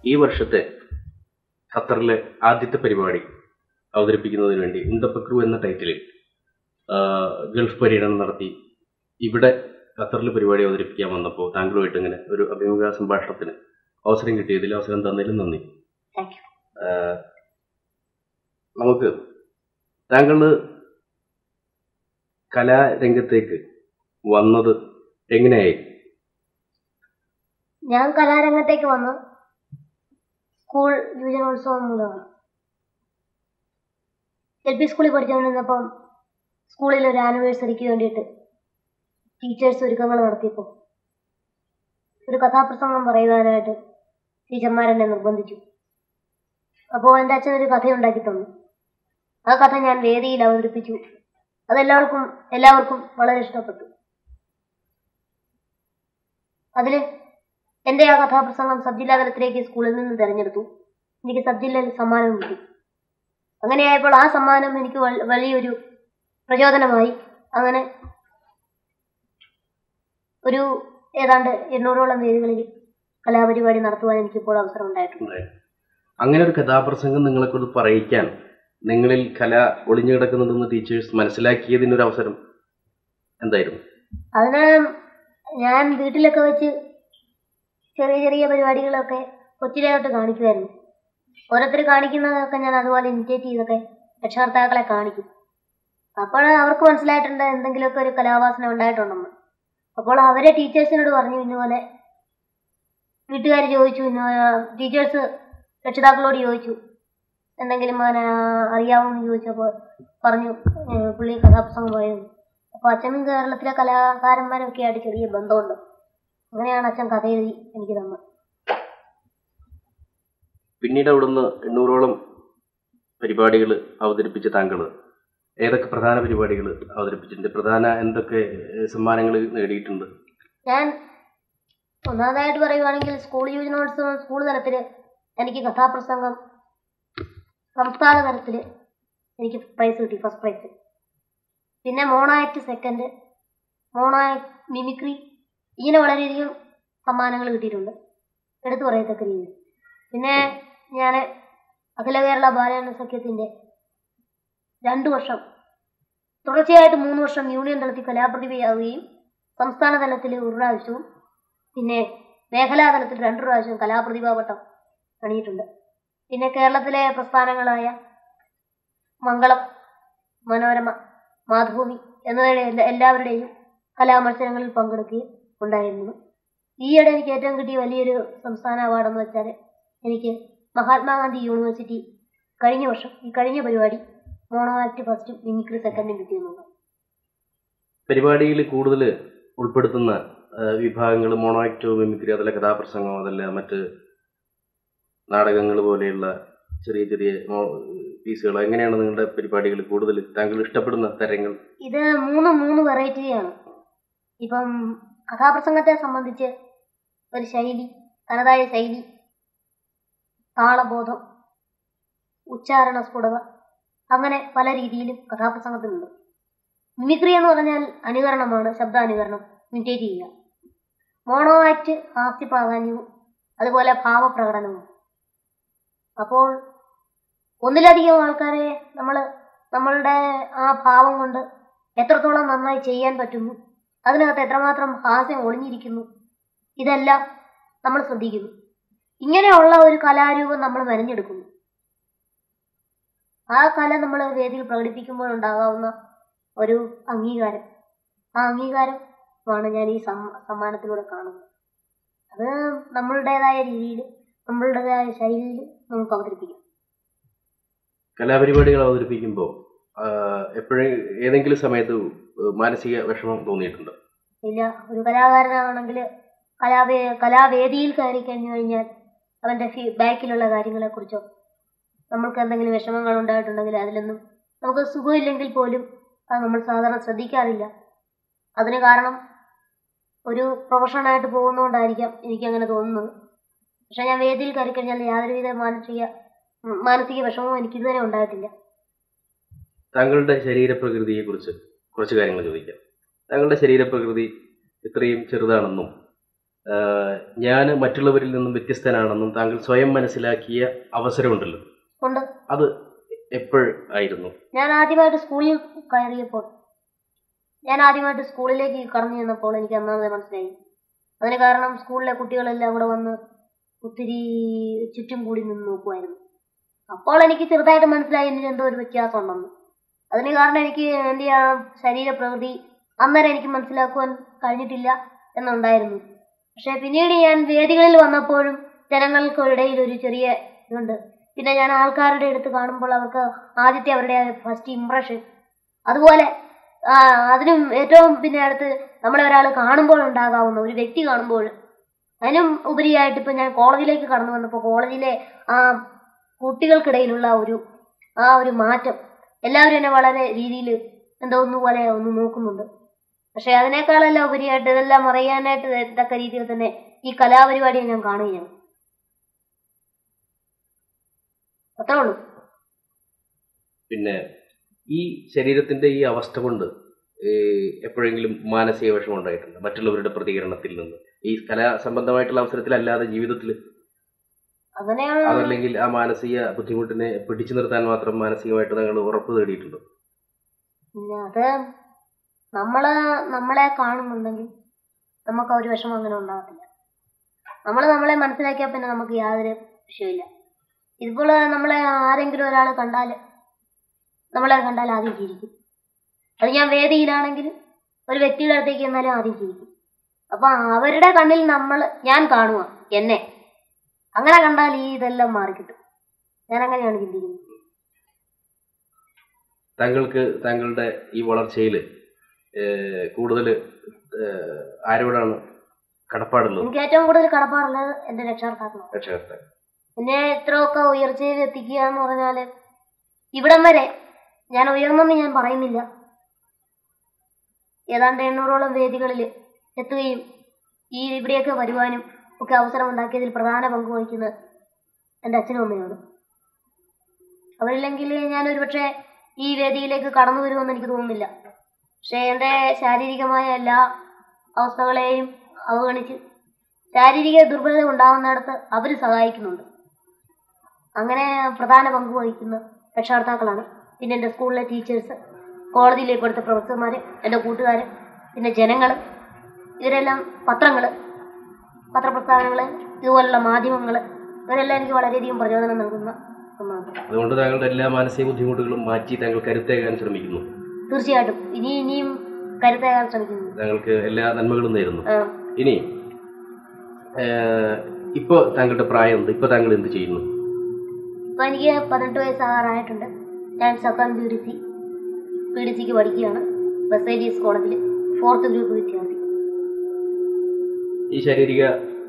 ഈ വർഷത്തെ ഖത്തറിലെ ആദ്യത്തെ പരിപാടി അവതരിപ്പിക്കുന്നതിന് വേണ്ടി ഉണ്ട പക്രു എന്ന ടൈറ്റിലിൽ ഗൾഫ് പര്യടനം നടത്തി ഇവിടെ ഖത്തറിൽ പരിപാടി അവതരിപ്പിക്കാൻ വന്നപ്പോൾ താങ്കളുമായിട്ട് ഇങ്ങനെ ഒരു അഭിമുഖ സംഭാഷണത്തിന് അവസരം കിട്ടിയതിൽ അവസരം തന്നതിലും നന്ദി. നമുക്ക് താങ്കൾ കലാരംഗത്തേക്ക് വന്നത് എങ്ങനെയായി? ഞാൻ കലാരംഗത്തേക്ക് വന്ന് സ്കൂൾ യുവജനോത്സവം മൂലമാണ്. LP സ്കൂളിൽ പഠിച്ചുകൊണ്ടിരുന്നപ്പം സ്കൂളിൽ ഒരു ആനിവേഴ്സറിക്ക് വേണ്ടിയിട്ട് ടീച്ചേഴ്സ് ഒരുക്കങ്ങൾ നടത്തിയപ്പോൾ ഒരു കഥാപ്രസംഗം പറയുവാനായിട്ട് ടീച്ചർമാരെന്നെ നിർബന്ധിച്ചു. അപ്പോൾ എൻ്റെ അച്ഛൻ ഒരു കഥയുണ്ടാക്കി തന്നു. ആ കഥ ഞാൻ വേദിയിൽ അവതരിപ്പിച്ചു. എല്ലാവർക്കും വളരെ ഇഷ്ടപ്പെട്ടു. അതിൽ എൻ്റെ ആ കഥാപ്രസംഗം സബ് ജില്ലാ തലത്തിലേക്ക് സ്കൂളിൽ നിന്ന് തിരഞ്ഞെടുത്തു. എനിക്ക് സബ് ജില്ലയിൽ സമ്മാനം കിട്ടി. അങ്ങനെയായപ്പോൾ ആ സമ്മാനം എനിക്ക് വലിയൊരു പ്രചോദനമായി. അങ്ങനെ ഒരു ഏതാണ്ട് 800ഓളം വേദികളിൽ കലാപരിപാടി നടത്തുവാൻ എനിക്കിപ്പോൾ അവസരം ഉണ്ടായിട്ടുണ്ട്. അങ്ങനെ ഒരു കഥാപ്രസംഗം നിങ്ങളെക്കൊണ്ട് പറയിക്കാൻ നിങ്ങളിൽ കല ഒളിഞ്ഞു കിടക്കുന്നുണ്ടെന്ന് ടീച്ചേഴ്സ് മനസ്സിലാക്കിയതിനൊരു അവസരം എന്തായിരുന്നു? അതിന് ഞാൻ വീട്ടിലൊക്കെ വെച്ച് ചെറിയ ചെറിയ പരിപാടികളൊക്കെ കൊച്ചിലെയോട്ട് കാണിക്കുമായിരുന്നു. ഓരോരുത്തർ കാണിക്കുന്നതൊക്കെ ഞാൻ അതുപോലെ ഇമിറ്റേറ്റ് ചെയ്തൊക്കെ രക്ഷകർത്താക്കളെ കാണിക്കും. അപ്പോൾ അവർക്ക് മനസ്സിലായിട്ടുണ്ട് എന്തെങ്കിലുമൊക്കെ ഒരു കലാവാസന ഉണ്ടായിട്ടുണ്ടെന്ന്. അപ്പോൾ അവരെ ടീച്ചേഴ്സിനോട് പറഞ്ഞു. ഇന്നുപോലെ വീട്ടുകാർ ചോദിച്ചു, ടീച്ചേഴ്സ് രക്ഷിതാക്കളോട് ചോദിച്ചു എന്തെങ്കിലും അറിയാമെന്ന് ചോദിച്ചപ്പോൾ പറഞ്ഞു പുള്ളി കഥാപ്രസംഗം പറയുന്നു. അപ്പോൾ അച്ഛനും കേരളത്തിലെ കലാകാരന്മാരൊക്കെ ആയിട്ട് ചെറിയ ബന്ധമുണ്ട്. അങ്ങനെയാണ് അച്ഛൻ കഥ എഴുതി എനിക്ക് തന്നത്. പിന്നീട് അവിടുന്ന് 800ഓളം പരിപാടികൾ അവതരിപ്പിച്ച താങ്കൾ ഏതൊക്കെ പ്രധാന പരിപാടികൾ അവതരിപ്പിച്ചിട്ടുണ്ട്? പ്രധാന എന്തൊക്കെ സമ്മാനങ്ങൾ നേടിയിട്ടുണ്ട്? ഞാൻ ഒന്നാമതായിട്ട് പറയുവാണെങ്കിൽ സ്കൂൾ യുവജനോത്സവം സ്കൂൾ തലത്തിൽ എനിക്ക് കഥാപ്രസംഗം, സംസ്ഥാന തലത്തിൽ എനിക്ക് പ്രൈസ് കിട്ടി, ഫസ്റ്റ് പ്രൈസ്. പിന്നെ mono act second, mono act mimicry, ഇങ്ങനെ വളരെയധികം സമ്മാനങ്ങൾ കിട്ടിയിട്ടുണ്ട് എടുത്തു പറയത്തക്ക രീതിയിൽ. പിന്നെ ഞാൻ അഖില കേരള ബാലജന സഖ്യത്തിൻ്റെ 2 വർഷം തുടർച്ചയായിട്ട് 3 വർഷം യൂണിയൻ തലത്തിൽ കലാപ്രതിഭയാവുകയും സംസ്ഥാന തലത്തിൽ 1 പ്രാവശ്യവും പിന്നെ മേഖലാ തലത്തിൽ 2 പ്രാവശ്യവും കലാപ്രതിഭാപട്ടം അണിയിട്ടുണ്ട്. പിന്നെ കേരളത്തിലെ പ്രസ്ഥാനങ്ങളായ മംഗളം, മനോരമ, മാതൃഭൂമി എന്നിവയുടെ എല്ലാവരുടെയും കലാമത്സരങ്ങളിൽ പങ്കെടുക്കുകയും ഉണ്ടായിരുന്നു. ഈയിടെ എനിക്ക് ഏറ്റവും കിട്ടിയ വലിയൊരു സംസ്ഥാന അവാർഡെന്ന് വെച്ചാൽ എനിക്ക് മഹാത്മാഗാന്ധി യൂണിവേഴ്സിറ്റി കഴിഞ്ഞ പരിപാടി മോണോ ആക്ട് ഫസ്റ്റും മിമിക്രി സെക്കൻഡും കിട്ടിയെന്നുണ്ട്. പരിപാടിയിൽ കൂടുതൽ ഉൾപ്പെടുത്തുന്ന വിഭാഗങ്ങൾ മോണോ ആക്ട്, മിമിക്രി, അതല്ല കഥാപ്രസംഗം, അതല്ല മറ്റ് നാടകങ്ങൾ പോലെയുള്ള ചെറിയ ചെറിയ പീസുകൾ, എങ്ങനെയാണ് നിങ്ങളുടെ പരിപാടികൾ കൂടുതൽ താങ്കൾ ഇഷ്ടപ്പെടുന്ന തരങ്ങൾ? ഇത് മൂന്ന് വെറൈറ്റിയാണ്. ഇപ്പം കഥാപ്രസംഗത്തെ സംബന്ധിച്ച് ഒരു ശൈലി, തനതായ ശൈലി, താളബോധം, ഉച്ചാരണ സ്ഫുടത, അങ്ങനെ പല രീതിയിലും കഥാപ്രസംഗത്തിനുണ്ട്. മിമിക്രി എന്ന് പറഞ്ഞാൽ അനുകരണമാണ്, ശബ്ദാനുകരണം, ഇമിറ്റേറ്റ് ചെയ്യുക. മോണോ ആക്ട് ഹാസ്യ പ്രാധാന്യവും അതുപോലെ ഭാവപ്രകടനവും. അപ്പോൾ ഒന്നിലധികം ആൾക്കാരെ നമ്മളുടെ ആ ഭാവം കൊണ്ട് എത്രത്തോളം നന്നായി ചെയ്യാൻ പറ്റുന്നു, അതിനകത്ത് എത്രമാത്രം ഹാസ്യം ഒളിഞ്ഞിരിക്കുന്നു, ഇതെല്ലാം നമ്മൾ ശ്രദ്ധിക്കുന്നു. ഇങ്ങനെയുള്ള ഒരു കലാരൂപം നമ്മൾ മെനഞ്ഞെടുക്കുന്നു. ആ കല നമ്മൾ വേദിയിൽ പ്രകടിപ്പിക്കുമ്പോഴുണ്ടാകാവുന്ന ഒരു അംഗീകാരം, ആ അംഗീകാരമാണ് ഞാൻ ഈ സമ്മാനത്തിലൂടെ കാണുന്നത്. അത് നമ്മളുടേതായ രീതിയിൽ, നമ്മളുടേതായ ശൈലിയിൽ നമുക്ക് അവതരിപ്പിക്കാം. കലാപരിപാടികൾ അവതരിപ്പിക്കുമ്പോൾ എപ്പോഴും ഏതെങ്കിലും സമയത്ത് മാനസിക വിഷമം തോന്നിയിട്ടുണ്ടോ? ഇല്ല. ഒരു കലാകാരനാണെങ്കിൽ കലാവേദിയിൽ കയറി കഴിഞ്ഞു കഴിഞ്ഞാൽ അവൻ്റെ ബാക്കിലുള്ള കാര്യങ്ങളെക്കുറിച്ചോ നമ്മൾക്ക് എന്തെങ്കിലും വിഷമങ്ങൾ ഉണ്ടായിട്ടുണ്ടെങ്കിൽ അതിലൊന്നും നമുക്ക് സുഖമില്ലെങ്കിൽ പോലും അത് നമ്മൾ സാധാരണ ശ്രദ്ധിക്കാറില്ല. അതിന് കാരണം ഒരു പ്രൊഫഷനായിട്ട് പോകുന്നതുകൊണ്ടായിരിക്കാം എനിക്കങ്ങനെ തോന്നുന്നത്. പക്ഷെ ഞാൻ വേദിയിൽ കയറി കഴിഞ്ഞാൽ യാതൊരുവിധ മാനസിക വിഷമവും എനിക്കിതുവരെ ഉണ്ടായിട്ടില്ല. താങ്കളുടെ ശരീരപ്രകൃതിയെക്കുറിച്ച് കുറച്ച് കാര്യങ്ങൾ ചോദിക്കാം. താങ്കളുടെ ശരീരപ്രകൃതി ഇത്രയും ചെറുതാണെന്നും ഞാൻ മറ്റുള്ളവരിൽ നിന്നും വ്യത്യസ്തനാണെന്നും താങ്കൾ സ്വയം മനസ്സിലാക്കിയ അവസരമുണ്ടല്ലോ, ഉണ്ട്. അത് എപ്പോഴായിരുന്നു? ഞാൻ ആദ്യമായിട്ട് സ്കൂളിലേക്ക് കടന്നു ചെന്നപ്പോൾ എനിക്ക് അന്നാമത് മനസ്സിലായി. അതിന് കാരണം സ്കൂളിലെ കുട്ടികളെല്ലാം കൂടെ വന്ന് ഒത്തിരി ചുറ്റും കൂടി നിന്ന് നോക്കുമായിരുന്നു. അപ്പോൾ എനിക്ക് ചെറുതായിട്ട് മനസ്സിലായി എന്നിൽ എന്തോ ഒരു വ്യത്യാസം ഉണ്ടെന്ന്. അതിന് കാരണം എനിക്ക് എൻ്റെ ആ ശരീരപ്രകൃതി അന്നേരം എനിക്ക് മനസ്സിലാക്കുവാൻ കഴിഞ്ഞിട്ടില്ല എന്നുണ്ടായിരുന്നു. പക്ഷെ പിന്നീട് ഞാൻ വേദികളിൽ വന്നപ്പോഴും ജനങ്ങൾക്കിടയിൽ ഒരു ചെറിയ ഇതുണ്ട്. പിന്നെ ഞാൻ ആൾക്കാരുടെ അടുത്ത് കാണുമ്പോൾ അവർക്ക് ആദ്യത്തെ അവരുടെ ഫസ്റ്റ് ഇംപ്രഷൻ, അതുപോലെ അതിനും ഏറ്റവും പിന്നെ അടുത്ത് നമ്മളെ ഒരാൾ കാണുമ്പോൾ ഉണ്ടാകാവുന്ന ഒരു വ്യക്തി കാണുമ്പോൾ, അതിനും ഉപരിയായിട്ട് ഇപ്പം ഞാൻ കോളേജിലേക്ക് കടന്നു വന്നപ്പോൾ കോളേജിലെ ആ കുട്ടികൾക്കിടയിലുള്ള ഒരു മാറ്റം, എല്ലാവരും എന്നെ വളരെ രീതിയിൽ എന്തോ ഒന്നുപോലെ ഒന്ന് നോക്കുന്നുണ്ട്. പക്ഷെ അതിനേക്കാളെല്ലാം ഉപരിയായിട്ട് ഇതെല്ലാം അറിയാനായിട്ട് തക്ക രീതിയിൽ തന്നെ ഈ കലാപരിപാടിയെ ഞാൻ കാണുകയാണ്. അത്രേ ഉള്ളൂ. പിന്നെ ഈ ശരീരത്തിന്റെ ഈ അവസ്ഥ കൊണ്ട് എപ്പോഴെങ്കിലും മാനസിക വിഷമം ഉണ്ടായിട്ടുണ്ട് മറ്റുള്ളവരുടെ പ്രതികരണത്തിൽ നിന്ന്? ഈ കലാ സംബന്ധമായിട്ടുള്ള അവസരത്തിലല്ലാതെ ജീവിതത്തിൽ അതല്ലെങ്കിൽ ആ മാനസിക ബുദ്ധിമുട്ടിനെ പിടിച്ചു നിർത്താൻ മാത്രം മാനസികമായിട്ട് നിങ്ങൾ ഉറപ്പ് തേടിയിട്ടുണ്ടോ? അത് നമ്മളെ കാണുന്നുണ്ടെങ്കിൽ നമുക്ക് ഒരു വിഷമം അങ്ങനെ ഉണ്ടാകത്തില്ല. നമ്മളെ മനസ്സിലാക്കിയാൽ പിന്നെ നമുക്ക് യാതൊരു വിഷയമില്ല. ഇതുപോലെ ആരെങ്കിലും ഒരാൾ നമ്മളെ കണ്ടാൽ ആദ്യം ചിരിക്കും. അത് ഞാൻ വേദിയിലാണെങ്കിലും ഒരു വ്യക്തിയുടെ അടുത്തേക്ക് ചെന്നാലും ആദ്യം ചിരിക്കും. അപ്പൊ അവരുടെ കണ്ണിൽ ഞാൻ കാണുക എന്നെ, അങ്ങനെ കണ്ടാൽ ഇതെല്ലാം മാറിക്കിട്ടും. ഞാൻ അങ്ങനെയാണ് ചിന്തിക്കുന്നത്. താങ്കൾക്ക് താങ്കളുടെ ഈ വളർച്ചയിൽ കൂടുതൽ ആരോടാണ് കടപ്പാടുള്ളത്? എനിക്ക് ഏറ്റവും കൂടുതൽ കടപ്പാടുള്ളത് എന്റെ രക്ഷകർത്താക്കളാണ്. എന്നെ ഇത്രയൊക്കെ ഉയർച്ചയിൽ എത്തിക്കുക എന്ന് പറഞ്ഞാല്, ഇവിടം വരെ ഞാൻ ഉയർന്നെന്ന് ഞാൻ പറയുന്നില്ല, ഏതാണ്ട് 800ഓളം വേദികളിൽ എത്തുകയും ഇവിടെയൊക്കെ വരുവാനും ഒക്കെ അവസരം ഉണ്ടാക്കിയതിൽ പ്രധാന പങ്ക് വഹിക്കുന്നത് എൻ്റെ അച്ഛനും അമ്മയാണ്. അവരില്ലെങ്കിൽ ഞാനൊരു പക്ഷേ ഈ വേദിയിലേക്ക് കടന്നു വരുമെന്ന് എനിക്ക് തോന്നുന്നില്ല. പക്ഷേ എൻ്റെ ശാരീരികമായ എല്ലാ അവസ്ഥകളെയും അവഗണിച്ച് ശാരീരിക ദുർബലത ഉണ്ടാകുന്നിടത്ത് അവർ സഹായിക്കുന്നുണ്ട്. അങ്ങനെ പ്രധാന പങ്ക് വഹിക്കുന്ന രക്ഷകർത്താക്കളാണ്. പിന്നെ എൻ്റെ സ്കൂളിലെ ടീച്ചേഴ്സ്, കോളേജിലെ ഇപ്പോഴത്തെ പ്രൊഫസർമാർ, എൻ്റെ കൂട്ടുകാർ, പിന്നെ ജനങ്ങൾ, ഇവരെല്ലാം പത്രപ്രസ്ഥാനങ്ങൾ, ഇതുപോലുള്ള മാധ്യമങ്ങൾ, ഇവരെല്ലാം എനിക്ക് വളരെയധികം പ്രചോദനം നൽകുന്ന ഒന്നാണ്. അതുകൊണ്ട് താങ്കളുടെ എല്ലാ മാനസിക ബുദ്ധിമുട്ടുകളും മാറ്റി താങ്കൾ കരുത്തേകാൻ ശ്രമിക്കുന്നു. തീർച്ചയായിട്ടും ഇനിയും കരുത്തേകാൻ ശ്രമിക്കുന്നു. താങ്കൾക്ക് എല്ലാ നന്മകളും നേരുന്നു. ഇനി ഇപ്പോൾ താങ്കളുടെ പ്രായം എന്ത്? ഇപ്പോൾ താങ്കൾ എന്ത് ചെയ്യുന്നു? ഇപ്പോൾ എനിക്ക് 18 വയസ്സാകാറായിട്ടുണ്ട്. ഞാൻ സെക്കൻഡ് PDCക്ക് പഠിക്കുകയാണ്. ബസേലിയസ് കോളേജിൽ 4th ഗ്രൂപ്പ് വിദ്യാർത്ഥി. ഈ ശാരീരിക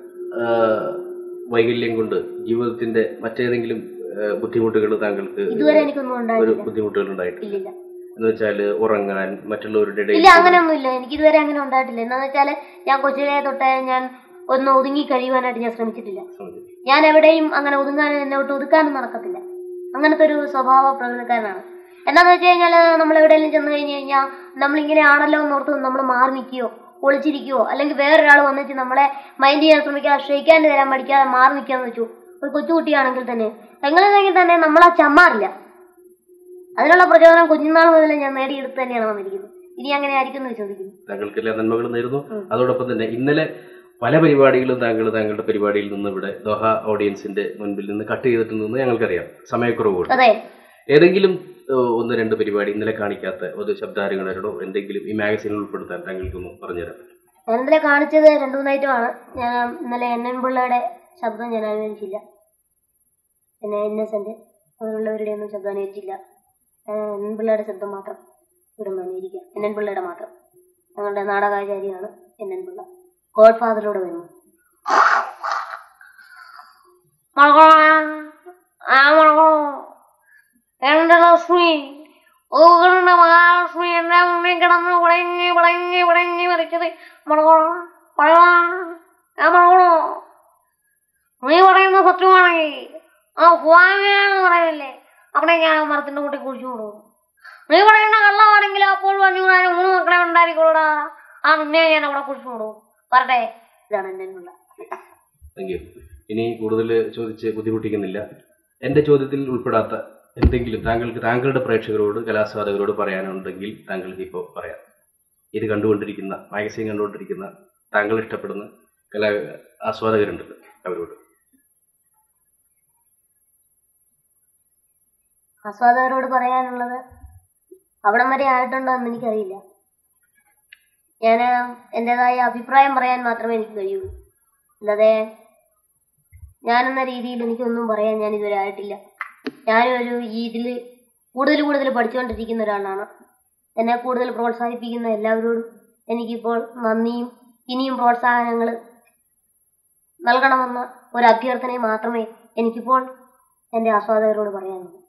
വൈകല്യം കൊണ്ട് ജീവിതത്തിന്റെ മറ്റേതെങ്കിലും ബുദ്ധിമുട്ടുകൾ താങ്കൾക്ക് ഇതുവരെ എനിക്കൊന്നും ഉണ്ടായിട്ടില്ല. ബുദ്ധിമുട്ടുകൾ ഉണ്ടായിട്ടില്ല ഇല്ല. എന്ന് വെച്ചാൽ ഉറങ്ങാൻ, മറ്റുള്ളവരുടെ ഇടയിൽ? ഇല്ല, അങ്ങനെയൊന്നുമില്ല. എനിക്ക് ഇതുവരെ അങ്ങനെ ഉണ്ടായിട്ടില്ല. എന്താണെന്ന് വെച്ചാൽ ഞാൻ കൊച്ചിലെ തൊട്ടേ ഞാൻ ഒന്ന് ഒതുങ്ങി കഴിയുവാനായിട്ട് ഞാൻ ശ്രമിച്ചിട്ടില്ല. ഞാൻ എവിടെയും അങ്ങനെ ഒതുക്കാനും നടക്കത്തില്ല. അങ്ങനത്തെ ഒരു സ്വഭാവ പ്രകൃതിക്കാരനാണ്. എന്താണെന്ന് വെച്ച് കഴിഞ്ഞാൽ നമ്മൾ എവിടെയെങ്കിലും ചെന്ന് കഴിഞ്ഞ് കഴിഞ്ഞാൽ നമ്മളിങ്ങനെ ആണല്ലോ എന്നോർത്ത് നമ്മൾ മാറി നിൽക്കുകയോ ഒളിച്ചിരിക്കുകയോ, അല്ലെങ്കിൽ വേറൊരാൾ വന്നിട്ട് നമ്മളെ മൈൻഡ് ചെയ്യാൻ ശ്രമിക്കാതെ ഷെയ്ക്കാൻ്റെ തരാൻ പഠിക്കാതെ മാറി നിൽക്കാന്ന് വെച്ചു ഒരു കൊച്ചുകുട്ടിയാണെങ്കിൽ തന്നെ എങ്ങനെയെങ്കിൽ തന്നെ നമ്മളാ ചമ്മാറില്ല. അതിനുള്ള പ്രചോദനം കുഞ്ഞുനാൾ മുതൽ ഞാൻ നേടിയെടുത്ത് തന്നെയാണ് വന്നിരിക്കുന്നത്. ഇനി അങ്ങനെ ആയിരിക്കും എന്ന് വിശ്വസിക്കുന്നു. താങ്കൾക്ക് എല്ലാ നന്മകളും നേരുന്നു. അതോടൊപ്പം തന്നെ ഇന്നലെ പല പരിപാടികളും താങ്കളുടെ പരിപാടിയിൽ നിന്ന് ഇവിടെ ദോഹ ഓഡിയൻസിന്റെ മുൻപിൽ നിന്ന് കട്ട് ചെയ്തിട്ടുണ്ടെന്ന് ഞങ്ങൾക്കറിയാം, സമയക്കുറവുകൊണ്ട്. അതെ. ഏതെങ്കിലും 1-2 പരിപാടി ഇന്നലെ കാണിക്കാത്ത ഒരു ശബ്ദാരങ്ങളോ എന്തെങ്കിലും ഈ മാഗസീനിൽ ഉൾപ്പെടുത്താൻ താങ്കൾക്കൊന്ന് പറഞ്ഞുതരാം. ഞാൻ ഇന്നലെ കാണിച്ചത് 2-3 ഐറ്റമാണ്. ഞാൻ ഇന്നലെ NN പിള്ളയുടെ ശബ്ദം ഞാൻ അനുകരിച്ചില്ല, പിന്നെ ഇന്നസെന്റ് അങ്ങനെയുള്ളവരുടെ ഒന്നും ശബ്ദം അനുകരിച്ചില്ല. NN പിള്ളയുടെ ശബ്ദം മാത്രം ഇവിടെ അനുകരിക്കാം. NN പിള്ളയുടെ മാത്രം. ഞങ്ങളുടെ നാടകാചാര്യാണ് NN പിള്ള. ഗോഡ് ഫാദറിലൂടെ വരുന്നു. എന്റെ ലക്ഷ്മി, ഓകരുടെ മഹാലക്ഷ്മി എന്റെ മുന്നിൽ കിടന്ന് പിടങ്ങി മരിച്ചത് മറക്കണോ? നീ പറയുന്ന സത്യമാണെങ്കിൽ ആ സ്വാമിയാണെന്ന് പറയല്ലേ, അവിടെ ഞാൻ മരത്തിന്റെ കൂട്ടി കുഴിച്ചു കൊടുക്കും. നീ പറയുന്ന കള്ളമാണെങ്കിൽ അപ്പോൾ 5 3 മക്കളെ ഉണ്ടായിരിക്കോടാ, ആ നിന്നെ ഞാൻ അവിടെ കുഴിച്ചു കൊടുക്കും. പറട്ടെ, ഇതാണ് എൻ്റെ ഉള്ള. Thank you. ഇനി കൂടുതൽ ചോദിച്ച് ബുദ്ധിമുട്ടിക്കുന്നില്ല. എൻ്റെ ചോദ്യത്തിൽ ഉൾപ്പെടാത്ത എന്തെങ്കിലും താങ്കളുടെ പ്രേക്ഷകരോട് കലാസ്വാദകരോട് പറയാനുണ്ടെങ്കിൽ താങ്കൾക്ക് ഇപ്പോൾ പറയാം. ഇത് കണ്ടുകൊണ്ടിരിക്കുന്ന മാഗസിൻ കണ്ടുകൊണ്ടിരിക്കുന്ന താങ്കൾ ഇഷ്ടപ്പെടുന്ന കലാ ആസ്വാദകരുണ്ടല്ലോ അവരോട്. ആസ്വാദകരോട് പറയാനുള്ളത് അവിടം വരെ ആയിട്ടുണ്ടോ എന്ന് എനിക്കറിയില്ല. ഞാൻ എൻ്റെതായ അഭിപ്രായം പറയാൻ മാത്രമേ എനിക്ക് കഴിയുള്ളൂ. അല്ലാതെ ഞാനെന്ന രീതിയിൽ എനിക്കൊന്നും പറയാൻ ഞാൻ ഇതുവരെ ആയിട്ടില്ല. ഞാനൊരു ഇതിൽ കൂടുതൽ പഠിച്ചുകൊണ്ടിരിക്കുന്ന ഒരാളാണ്. എന്നെ കൂടുതൽ പ്രോത്സാഹിപ്പിക്കുന്ന എല്ലാവരോടും എനിക്കിപ്പോൾ നന്ദിയും ഇനിയും പ്രോത്സാഹനങ്ങൾ നൽകണമെന്ന ഒരു അഭ്യർത്ഥനയും മാത്രമേ എനിക്കിപ്പോൾ എൻ്റെ ആസ്വാദകരോട് പറയാനുള്ളൂ.